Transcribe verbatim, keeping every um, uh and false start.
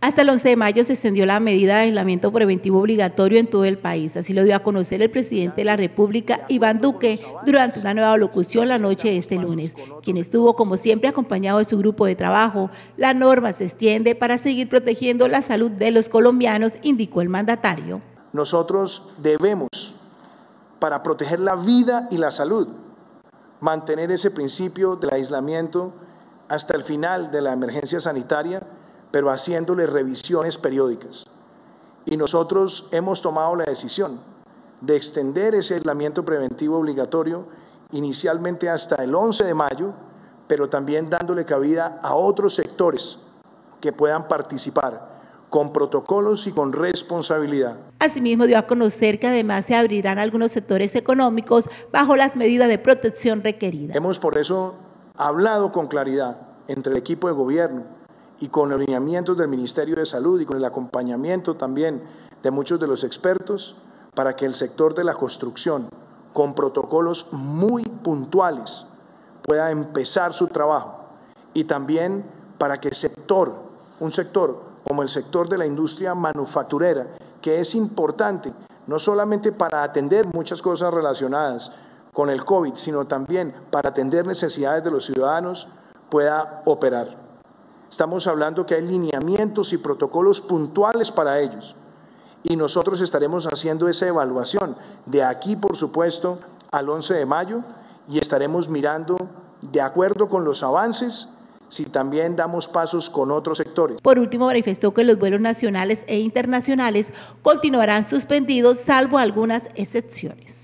Hasta el once de mayo se extendió la medida de aislamiento preventivo obligatorio en todo el país. Así lo dio a conocer el presidente de la República, Iván Duque, durante una nueva locución la noche de este lunes, quien estuvo, como siempre, acompañado de su grupo de trabajo. La norma se extiende para seguir protegiendo la salud de los colombianos, indicó el mandatario. Nosotros debemos, para proteger la vida y la salud, mantener ese principio del aislamiento hasta el final de la emergencia sanitaria, pero haciéndole revisiones periódicas. Y nosotros hemos tomado la decisión de extender ese aislamiento preventivo obligatorio inicialmente hasta el once de mayo, pero también dándole cabida a otros sectores que puedan participar con protocolos y con responsabilidad. Asimismo, dio a conocer que además se abrirán algunos sectores económicos bajo las medidas de protección requeridas. Hemos por eso hablado con claridad entre el equipo de gobierno y con los lineamientos del Ministerio de Salud y con el acompañamiento también de muchos de los expertos para que el sector de la construcción, con protocolos muy puntuales, pueda empezar su trabajo, y también para que el sector, un sector como el sector de la industria manufacturera, que es importante no solamente para atender muchas cosas relacionadas con el COVID, sino también para atender necesidades de los ciudadanos, pueda operar. Estamos hablando que hay lineamientos y protocolos puntuales para ellos, y nosotros estaremos haciendo esa evaluación de aquí, por supuesto, al once de mayo, y estaremos mirando, de acuerdo con los avances, si también damos pasos con otros sectores. Por último, manifestó que los vuelos nacionales e internacionales continuarán suspendidos, salvo algunas excepciones.